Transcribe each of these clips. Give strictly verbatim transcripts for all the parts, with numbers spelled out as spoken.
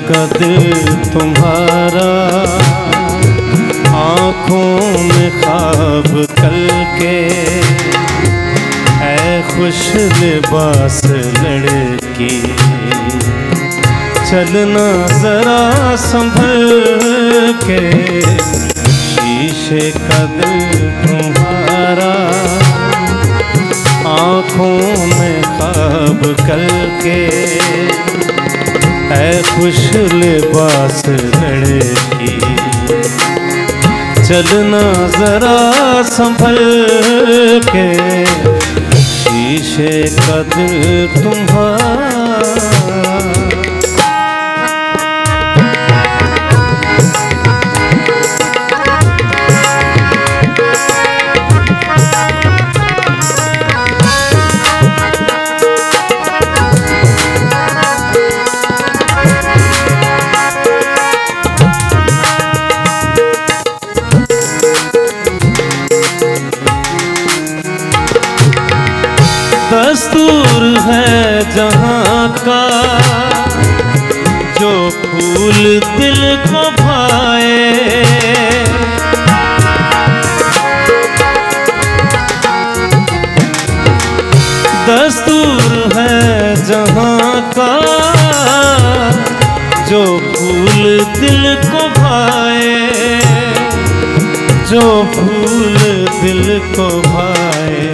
का दिल तुम्हारा, आँखों में ख्वाब कल के, ऐ खुश लिबास लड़की, चलना जरा संभल के। शीशे का दिल तुम्हारा, आँखों में ख्वाब कल के, ऐ खुश लिबास लड़की, चलना जरा संभल के। शीशे का दिल तुम्हारा। दस्तूर है जहाँ का, जो फूल दिल को भाए, दस्तूर है जहाँ का, जो फूल दिल को भाए, जो फूल दिल को भाए।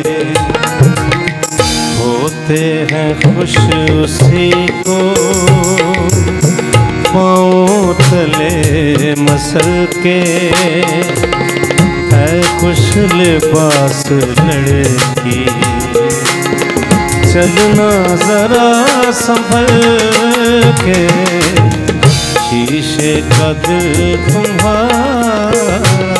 होते हैं खुश उसी को पाँव तले मसल के, है खुश लिबास लड़की, चलना जरा संभल के। शीशे का दिल तुम्हारा।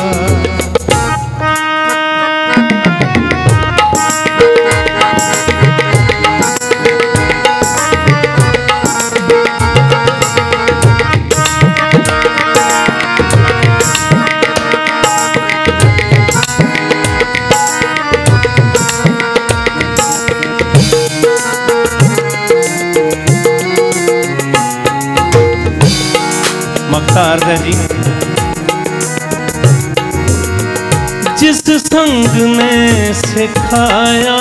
मख्तार जी, जिस संग ने सिखाया,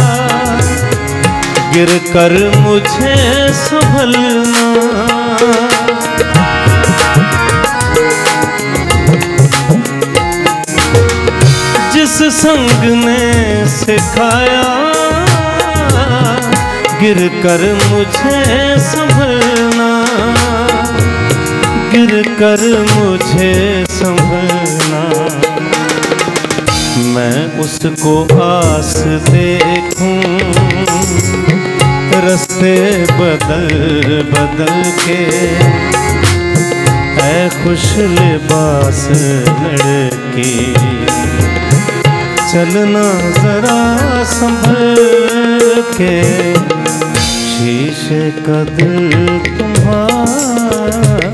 गिर कर मुझे संभलना, जिस संग ने सिखाया, गिर कर मुझे संभलना, गिर कर मुझे संभलना। मैं उसको आस देखूं, रास्ते बदल बदल के, ऐ खुश लिबास लड़की, चलना जरा संभल के। शीशे का दिल तुम्हारा।